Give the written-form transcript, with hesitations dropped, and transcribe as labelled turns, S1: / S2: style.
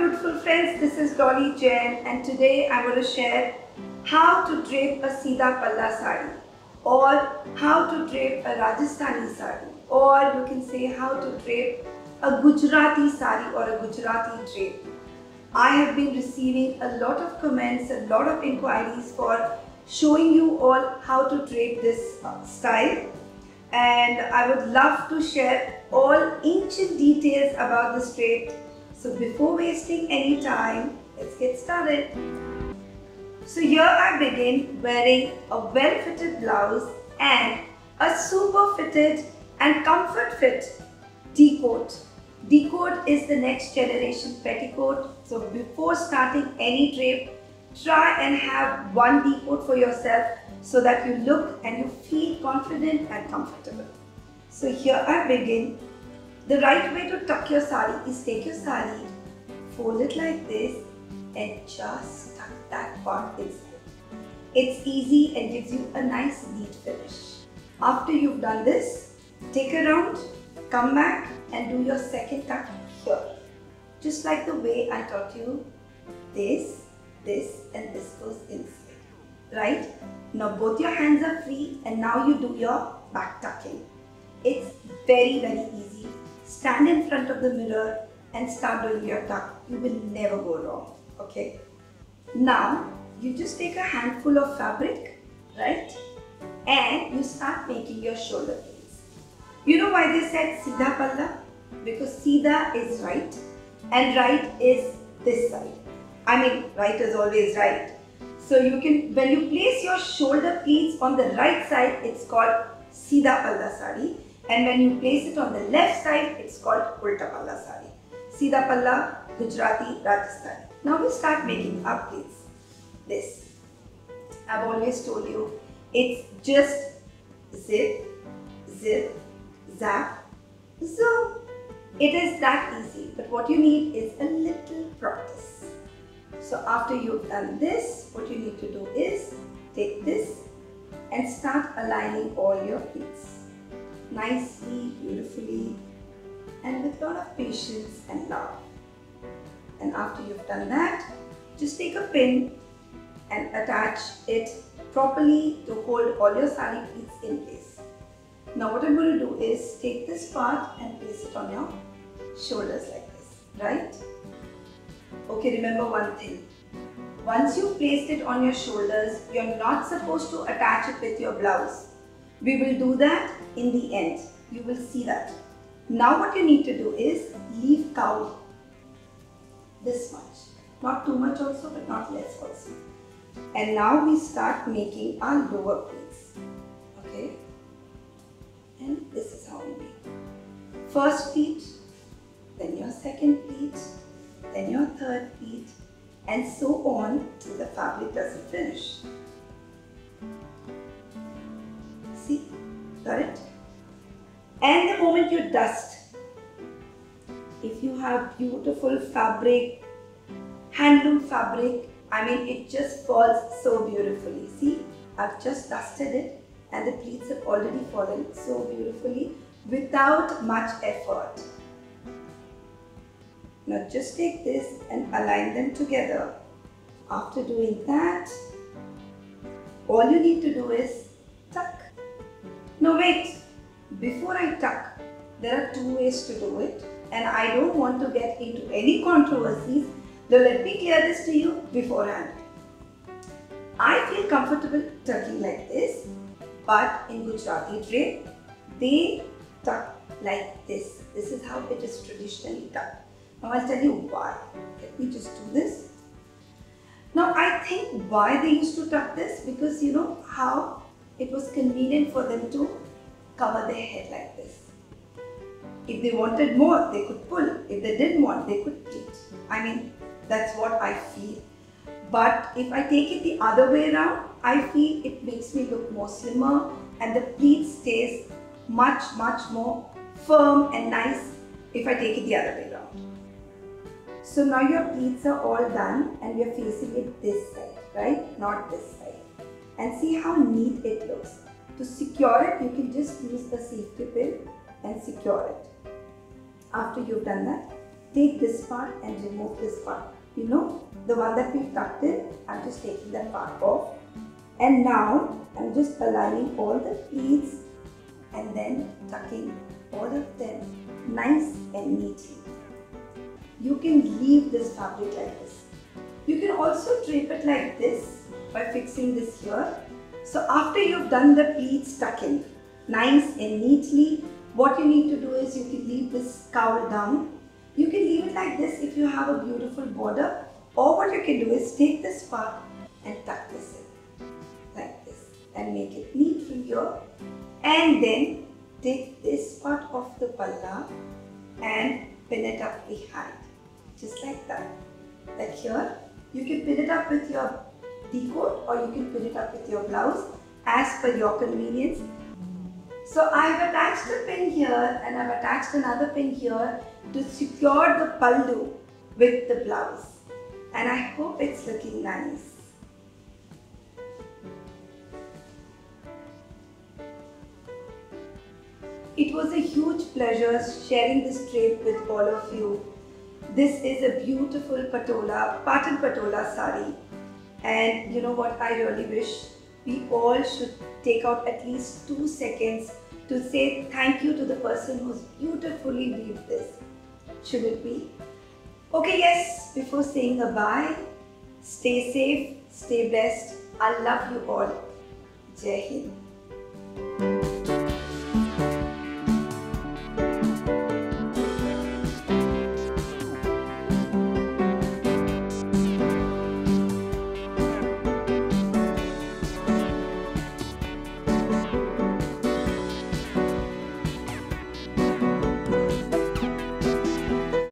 S1: beautiful friends, this is Dolly, Jain, and today I'm going to share how to drape a Sidha Palla saree, or how to drape a Rajasthani saree, or you can say how to drape a Gujarati saree or a Gujarati drape. I have been receiving a lot of comments, a lot of inquiries for showing you all how to drape this style, and I would love to share all ancient details about this drape. So before wasting any time, let's get started. So here I begin wearing a well-fitted blouse and a super fitted and comfort fit D-coat. D-coat is the next generation petticoat. So before starting any drape, try and have one D-coat for yourself so that you look and you feel confident and comfortable. So here I begin. The right way to tuck your saree is take your saree, fold it like this and just tuck that part inside. It's easy and gives you a nice neat finish. After you've done this, take a round, come back and do your second tuck here. Just like the way I taught you, this and this goes inside, right? Now both your hands are free and now you do your back tucking. It's very easy. Stand in front of the mirror and start doing your tuck. You will never go wrong, okay? Now you just take a handful of fabric, right? And you start making your shoulder blades. You know why they said Sidha Palla? Because Sidha is right and right is this side. I mean, right is always right. So you can, when you place your shoulder pleats on the right side, it's called Sidha Palla saree. And when you place it on the left side, it's called Ulta Palla saree. Sidha Palla, Gujarati, Rajasthani. Now we start making our pleats. This. I've always told you, it's just zip, zip, zap, zoom. It is that easy, but what you need is a little practice. So after you've done this, what you need to do is take this and start aligning all your pleats. Nicely, beautifully, and with a lot of patience and love. And after you've done that, just take a pin and attach it properly to hold all your saree pleats in place. Now what I'm going to do is take this part and place it on your shoulders like this, right? Okay, remember one thing. Once you've placed it on your shoulders, you're not supposed to attach it with your blouse. We will do that in the end. You will see that. Now what you need to do is leave cowl this much. Not too much also, but not less also. And now we start making our lower pleats. Okay? And this is how we make. First pleat, then your second pleat, then your third pleat, and so on till the fabric doesn't finish. See? Got it? And the moment you dust, if you have beautiful fabric, handloom fabric, I mean it just falls so beautifully. See, I've just dusted it and the pleats have already fallen so beautifully without much effort. Now just take this and align them together. After doing that, all you need to do is tuck. No, wait, before I tuck, there are two ways to do it and I don't want to get into any controversies, so let me clear this to you beforehand. I feel comfortable tucking like this, but in Gujarati drape, they tuck like this. This is how it is traditionally tucked. Now I'll tell you why. Let me just do this. Now I think why they used to tuck this, because you know how it was convenient for them to cover their head like this. If they wanted more, they could pull. If they didn't want, they could pleat. I mean, that's what I feel. But if I take it the other way around, I feel it makes me look more slimmer and the pleat stays much more firm and nice if I take it the other way around. So now your pleats are all done and we are facing it this side, right? Not this side. And see how neat it looks. To secure it, you can just use a safety pin and secure it. After you've done that, take this part and remove this part. You know, the one that we've tucked in, I'm just taking that part off. And now I'm just aligning all the pleats and then tucking all of them nice and neatly. You can leave this fabric like this. You can also drape it like this by fixing this here. So after you've done the pleats tucking nice and neatly, what you need to do is you can leave this cowl down. You can leave it like this if you have a beautiful border, or what you can do is take this part and tuck this in like this and make it neat from here, and then take this part of the palla and pin it up behind, just like that. Like here, you can pin it up with your petticoat or you can pin it up with your blouse as per your convenience. So I've attached a pin here and I've attached another pin here to secure the pallu with the blouse, and I hope it's looking nice. It was a huge pleasure sharing this drape with all of you. This is a beautiful patola, patan patola sari, and you know what, I really wish we all should take out at least 2 seconds to say thank you to the person who's beautifully weaved this. Should it be? Okay, yes, before saying goodbye, stay safe, stay blessed. I love you all. Jai Hind.